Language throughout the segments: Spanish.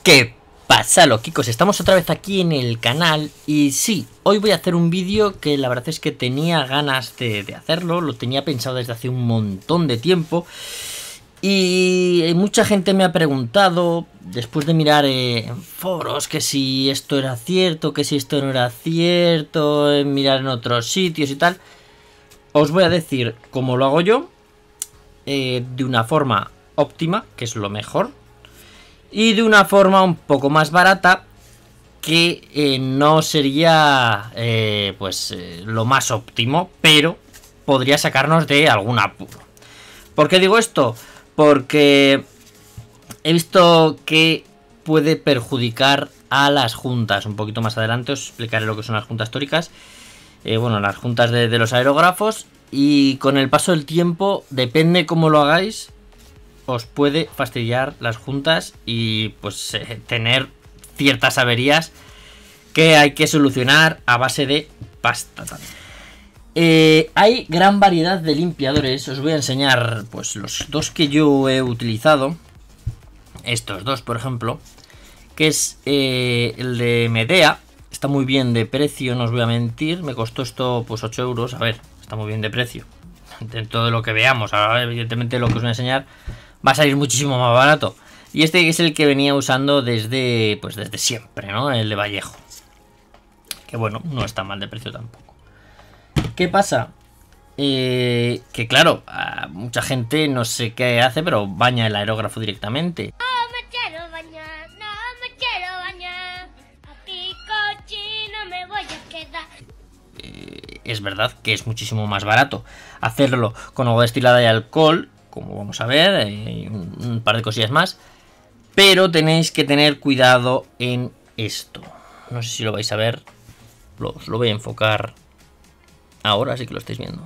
¿Qué pasa, loquicos? Estamos otra vez aquí en el canal y sí, hoy voy a hacer un vídeo que la verdad es que tenía ganas de hacerlo, lo tenía pensado desde hace un montón de tiempo y mucha gente me ha preguntado, después de mirar en foros, que si esto era cierto, que si esto no era cierto, mirar en otros sitios y tal. Os voy a decir cómo lo hago yo, de una forma óptima, que es lo mejor, y de una forma un poco más barata, que no sería lo más óptimo, pero podría sacarnos de algún apuro. ¿Por qué digo esto? Porque he visto que puede perjudicar a las juntas. Un poquito más adelante os explicaré lo que son las juntas tóricas. Las juntas de los aerógrafos. Y con el paso del tiempo, depende cómo lo hagáis, os puede fastidiar las juntas y pues tener ciertas averías que hay que solucionar a base de pasta también. Hay gran variedad de limpiadores. Os voy a enseñar pues los dos que yo he utilizado. Estos dos, por ejemplo, que es el de Medea. Está muy bien de precio, no os voy a mentir. Me costó esto pues 8 euros. A ver, está muy bien de precio dentro de lo que veamos. Ahora evidentemente lo que os voy a enseñar va a salir muchísimo más barato. Y este es el que venía usando desde siempre, ¿no? El de Vallejo. Que bueno, no está mal de precio tampoco. ¿Qué pasa? Que claro, mucha gente no sé qué hace, pero baña el aerógrafo directamente. No me quiero bañar, no me quiero bañar. A ti cochino me voy a quedar. Es verdad que es muchísimo más barato hacerlo con agua destilada y alcohol, como vamos a ver, un par de cosillas más. Pero tenéis que tener cuidado en esto. No sé si lo vais a ver. Os lo voy a enfocar ahora, sí que lo estáis viendo.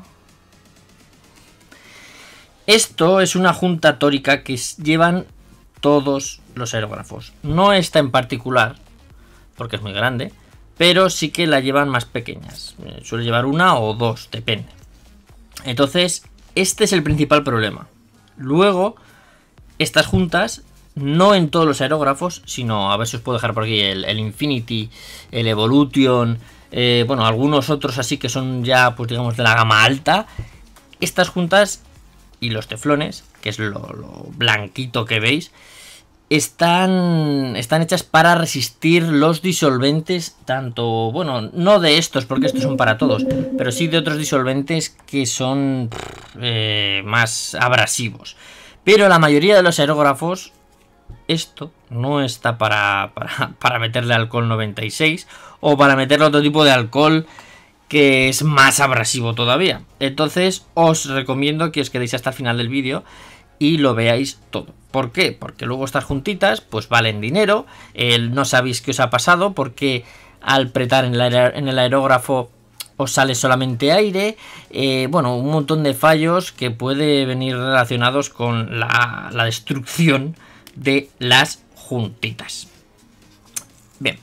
Esto es una junta tórica que llevan todos los aerógrafos. No esta en particular, porque es muy grande, pero sí que la llevan más pequeñas. Suele llevar una o dos, depende. Entonces, este es el principal problema. Luego, estas juntas, no en todos los aerógrafos, sino, a ver si os puedo dejar por aquí el Infinity, el Evolution, algunos otros así que son ya, pues digamos, de la gama alta. Estas juntas y los teflones, que es lo blanquito que veis, están hechas para resistir los disolventes, tanto, no de estos, porque estos son para todos, pero sí de otros disolventes que son más abrasivos. Pero la mayoría de los aerógrafos, esto no está para meterle alcohol 96 o para meterle otro tipo de alcohol que es más abrasivo todavía. Entonces os recomiendo que os quedéis hasta el final del vídeo y lo veáis todo. ¿Por qué? Porque luego estas juntitas pues valen dinero. No sabéis qué os ha pasado porque al apretar en el aerógrafo os sale solamente aire. Un montón de fallos que puede venir relacionados con la destrucción de las juntitas. Bien.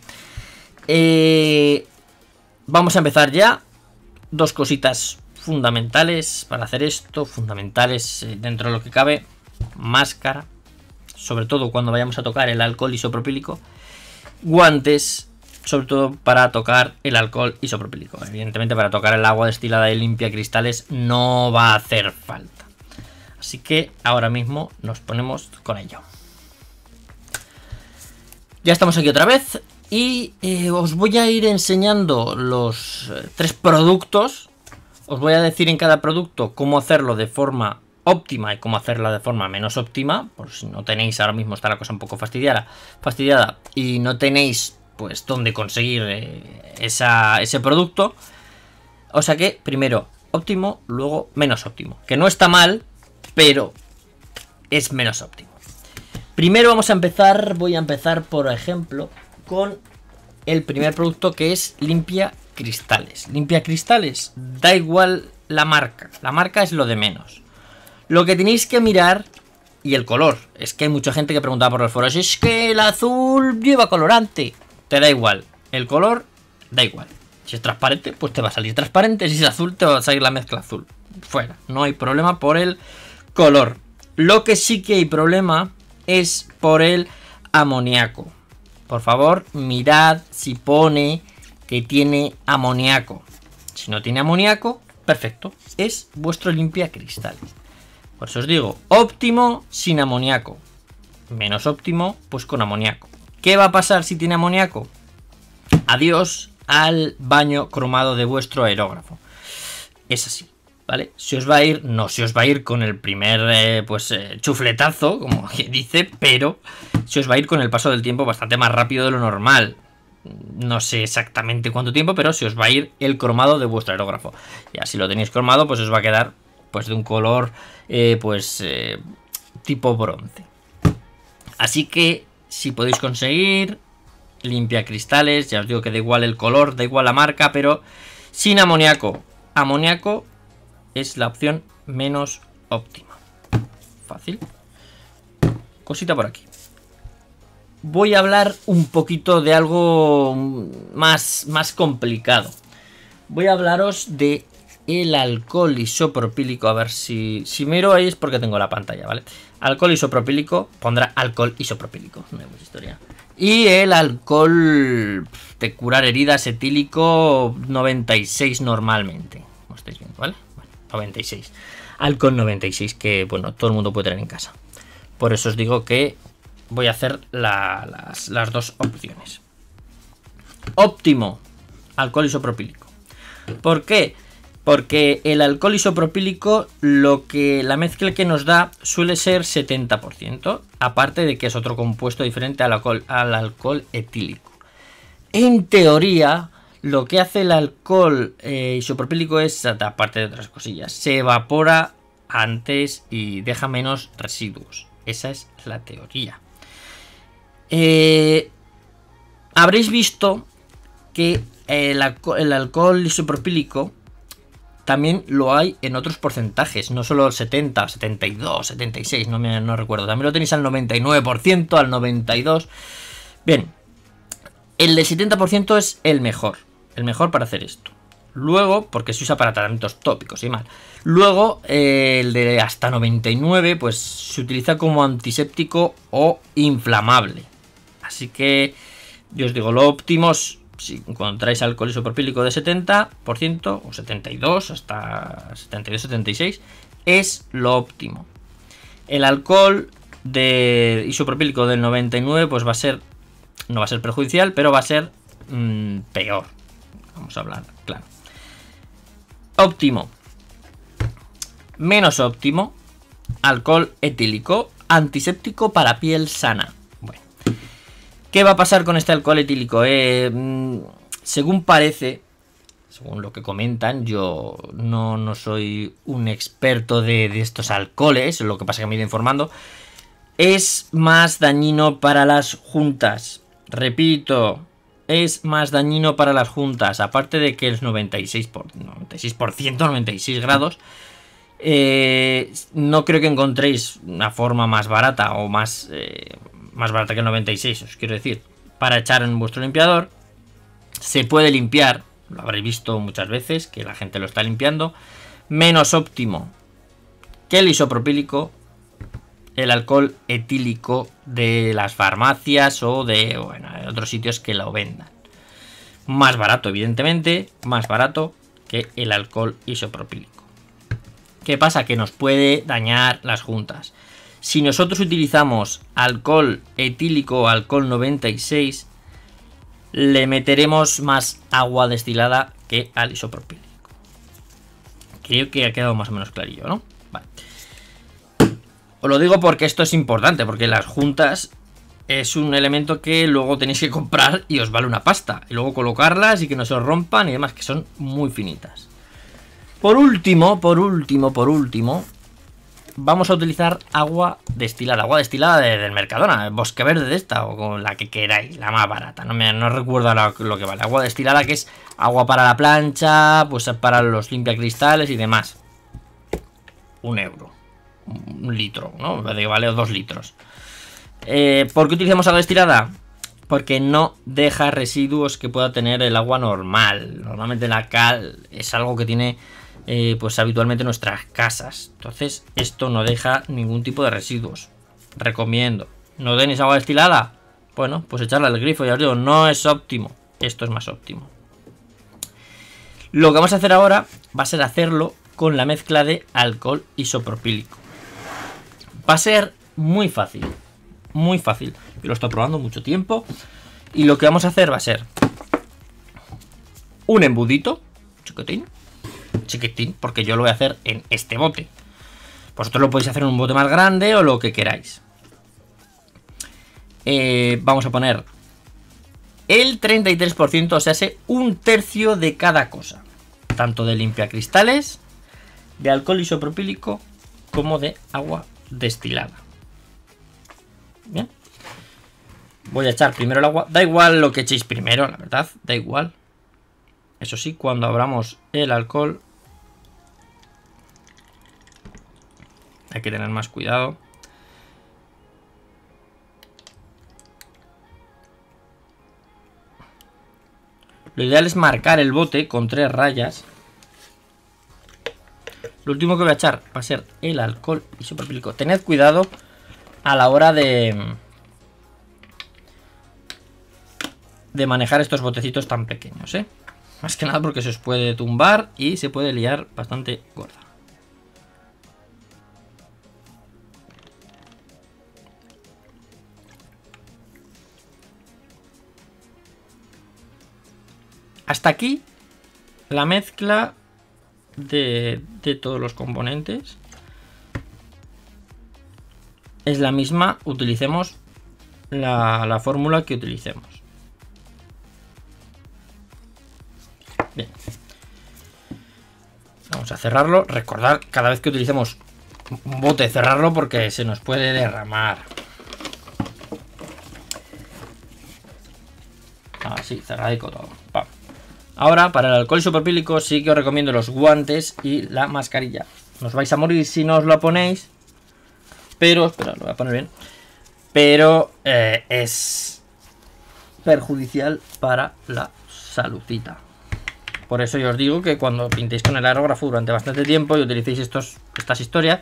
Vamos a empezar ya. Dos cositas fundamentales para hacer esto. Fundamentales dentro de lo que cabe. Máscara. Sobre todo cuando vayamos a tocar el alcohol isopropílico. Guantes. Sobre todo para tocar el alcohol isopropílico. Evidentemente para tocar el agua destilada y limpia cristales no va a hacer falta. Así que ahora mismo nos ponemos con ello. Ya estamos aquí otra vez. Y os voy a ir enseñando los tres productos. Os voy a decir en cada producto cómo hacerlo de forma óptima y cómo hacerla de forma menos óptima. Por si no tenéis, ahora mismo está la cosa un poco fastidiada y no tenéis pues dónde conseguir ese producto. O sea que primero óptimo, luego menos óptimo. Que no está mal, pero es menos óptimo. Primero voy a empezar por ejemplo con el primer producto, que es limpia cristales. Limpia cristales, da igual la marca es lo de menos. Lo que tenéis que mirar, y el color, es que hay mucha gente que pregunta por los foros, es que el azul lleva colorante. Te da igual, el color da igual. Si es transparente, pues te va a salir transparente. Si es azul, te va a salir la mezcla azul. Fuera, no hay problema por el color. Lo que sí que hay problema es por el amoníaco. por favor, mirad si pone que tiene amoníaco. Si no tiene amoníaco, perfecto, es vuestro limpiacristales. Por eso os digo, óptimo sin amoníaco, menos óptimo pues con amoníaco. ¿Qué va a pasar si tiene amoníaco? Adiós al baño cromado de vuestro aerógrafo. Es así, ¿vale? Se os va a ir, no se os va a ir con el primer chufletazo, como dice, pero se os va a ir con el paso del tiempo bastante más rápido de lo normal. No sé exactamente cuánto tiempo, pero se os va a ir el cromado de vuestro aerógrafo. Ya si lo tenéis cromado, pues os va a quedar pues de un color tipo bronce. Así que si podéis conseguir limpiacristales, ya os digo que da igual el color, da igual la marca, pero sin amoníaco. Amoníaco es la opción menos óptima. Fácil. Cosita por aquí. Voy a hablar un poquito de algo más complicado. Voy a hablaros de el alcohol isopropílico. A ver si miro ahí es porque tengo la pantalla, ¿vale? Alcohol isopropílico, pondrá alcohol isopropílico, no hay mucha historia. Y el alcohol de curar heridas etílico 96 normalmente. Como estáis viendo, ¿vale? Bueno, 96. Alcohol 96 que, bueno, todo el mundo puede tener en casa. Por eso os digo que voy a hacer las dos opciones. Óptimo, alcohol isopropílico. ¿Por qué? Porque el alcohol isopropílico, la mezcla que nos da suele ser 70%, aparte de que es otro compuesto diferente al alcohol etílico. En teoría, lo que hace el alcohol isopropílico es, aparte de otras cosillas, se evapora antes y deja menos residuos. Esa es la teoría. Habréis visto que el alcohol isopropílico también lo hay en otros porcentajes, no solo el 70, 72, 76, no recuerdo. También lo tenéis al 99%, al 92%. Bien, el del 70% es el mejor para hacer esto. Luego, porque se usa para tratamientos tópicos y mal. Luego, el de hasta 99, pues se utiliza como antiséptico o inflamable. Así yo os digo, lo óptimo es, si encontráis alcohol isopropílico de 70% o 72, hasta 72-76, es lo óptimo. El alcohol isopropílico del 99, pues no va a ser perjudicial, pero va a ser peor. Vamos a hablar, claro. Óptimo. Menos óptimo. Alcohol etílico, antiséptico para piel sana. Bueno, ¿qué va a pasar con este alcohol etílico? Según parece, según lo que comentan, yo no soy un experto de estos alcoholes, lo que pasa que me he ido informando. Es más dañino para las juntas. Repito, es más dañino para las juntas. Aparte de que es 96 grados. No creo que encontréis una forma más barata o más barata que el 96, os quiero decir, para echar en vuestro limpiador. Se puede limpiar, lo habréis visto muchas veces que la gente lo está limpiando. Menos óptimo que el isopropílico, el alcohol etílico de las farmacias o de otros sitios que lo vendan. Más barato, evidentemente, más barato que el alcohol isopropílico. ¿Qué pasa? Que nos puede dañar las juntas. Si nosotros utilizamos alcohol etílico o alcohol 96, le meteremos más agua destilada que al isopropílico. Creo que ha quedado más o menos clarillo, ¿no? Vale. Os lo digo porque esto es importante, porque las juntas es un elemento que luego tenéis que comprar y os vale una pasta. Y luego colocarlas y que no se os rompan y demás, que son muy finitas. Por último, vamos a utilizar agua destilada. Agua destilada del Mercadona, Bosque Verde de esta, o con la que queráis, la más barata. No recuerdo lo que vale. Agua destilada, que es agua para la plancha, pues para los limpiacristales y demás. 1 euro. 1 litro, ¿no? Vale 2 litros. ¿Por qué utilizamos agua destilada? Porque no deja residuos que pueda tener el agua normal. Normalmente la cal es algo que tiene pues habitualmente en nuestras casas. Entonces esto no deja ningún tipo de residuos. Recomiendo. ¿No tenéis agua destilada? Bueno, pues echarle al grifo, ya os digo, no es óptimo. Esto es más óptimo. Lo que vamos a hacer ahora va a ser hacerlo con la mezcla de alcohol isopropílico. Va a ser muy fácil. Muy fácil. Yo lo estoy probando mucho tiempo. Y lo que vamos a hacer va a ser un embudito. Chiquitín. Chiquitín, porque yo lo voy a hacer en este bote. Vosotros lo podéis hacer en un bote más grande o lo que queráis. Vamos a poner el 33%, o sea, un tercio de cada cosa. Tanto de limpiacristales, de alcohol isopropílico, como de agua destilada. Bien. Voy a echar primero el agua. Da igual lo que echéis primero, la verdad, da igual. Eso sí, cuando abramos el alcohol hay que tener más cuidado. Lo ideal es marcar el bote con 3 rayas. Lo último que voy a echar va a ser el alcohol isopropílico. Tened cuidado a la hora de manejar estos botecitos tan pequeños, ¿eh? Más que nada porque se os puede tumbar y se puede liar bastante gorda. Hasta aquí la mezcla de todos los componentes. Es la misma, utilicemos la fórmula que utilicemos. Bien. Vamos a cerrarlo. Recordad, cada vez que utilicemos un bote, cerrarlo porque se nos puede derramar. Así, cerradico todo. Vamos. Ahora, para el alcohol isopropílico sí que os recomiendo los guantes y la mascarilla. Nos vais a morir si no os lo ponéis. Pero, espera, lo voy a poner bien. Pero es perjudicial para la saludcita. Por eso yo os digo que cuando pintéis con el aerógrafo durante bastante tiempo y utilicéis estas historias,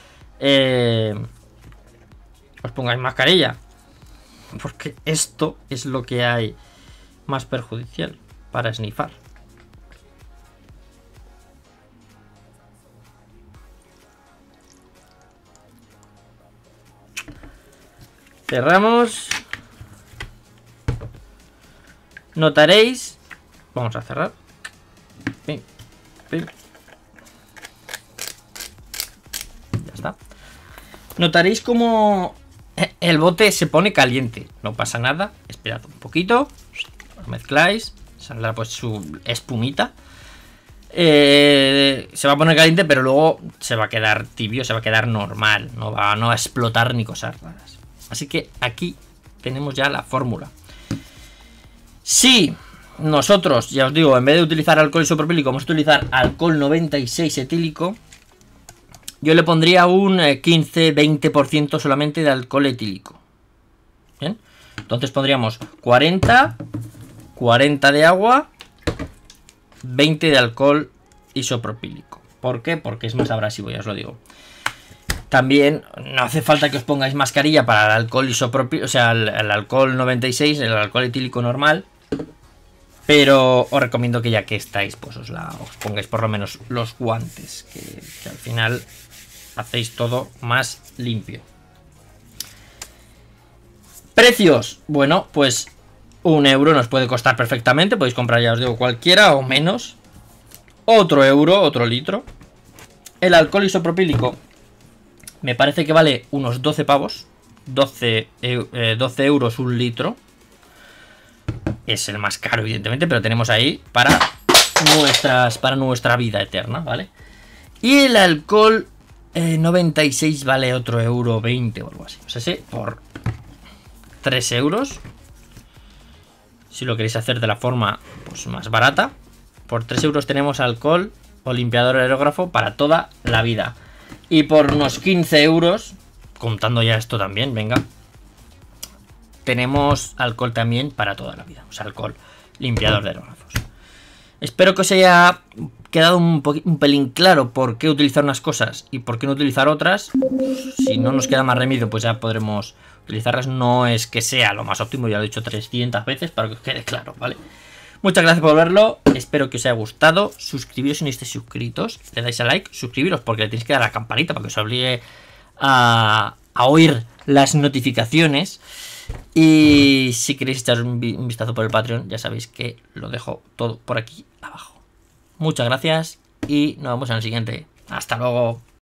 os pongáis mascarilla. Porque esto es lo que hay más perjudicial para snifar. Cerramos. Notaréis. Vamos a cerrar. Pim, pim. Ya está. Notaréis como el bote se pone caliente. No pasa nada. Esperad un poquito. Lo mezcláis. Saldrá pues su espumita. Se va a poner caliente, pero luego se va a quedar tibio, se va a quedar normal. No va a explotar ni cosas raras. Así que aquí tenemos ya la fórmula. Si nosotros, ya os digo, en vez de utilizar alcohol isopropílico, vamos a utilizar alcohol 96 etílico, yo le pondría un 15-20% solamente de alcohol etílico. Bien, entonces pondríamos 40 de agua, 20 de alcohol isopropílico. ¿Por qué? Porque es más abrasivo, ya os lo digo. También no hace falta que os pongáis mascarilla para el alcohol isopropílico, o sea, el alcohol 96, el alcohol etílico normal. Pero os recomiendo que ya que estáis, pues os pongáis por lo menos los guantes, que al final hacéis todo más limpio. Precios. Bueno, pues 1 euro nos puede costar perfectamente. Podéis comprar, ya os digo, cualquiera o menos. Otro euro, otro litro. El alcohol isopropílico me parece que vale unos 12 pavos. 12 euros un litro. Es el más caro, evidentemente, pero tenemos ahí para nuestra vida eterna, ¿vale? Y el alcohol 96 vale otro euro 20 o algo así. O sea, sí, por 3 euros. Si lo queréis hacer de la forma pues, más barata. Por 3 euros tenemos alcohol o limpiador aerógrafo para toda la vida. Y por unos 15 euros, contando ya esto también, venga, tenemos alcohol también para toda la vida. O sea, alcohol limpiador de aerógrafos. Espero que os haya quedado un pelín claro por qué utilizar unas cosas y por qué no utilizar otras. Si no nos queda más remedio, pues ya podremos Utilizarlas no es que sea lo más óptimo, ya lo he dicho 300 veces para que os quede claro, ¿vale? Muchas gracias por verlo, espero que os haya gustado. Suscribiros si no estáis suscritos, le dais a like, suscribiros porque le tenéis que dar a la campanita para que os obligue a oír las notificaciones. Y si queréis echar un vistazo por el Patreon, ya sabéis que lo dejo todo por aquí abajo. Muchas gracias y nos vemos en el siguiente. Hasta luego.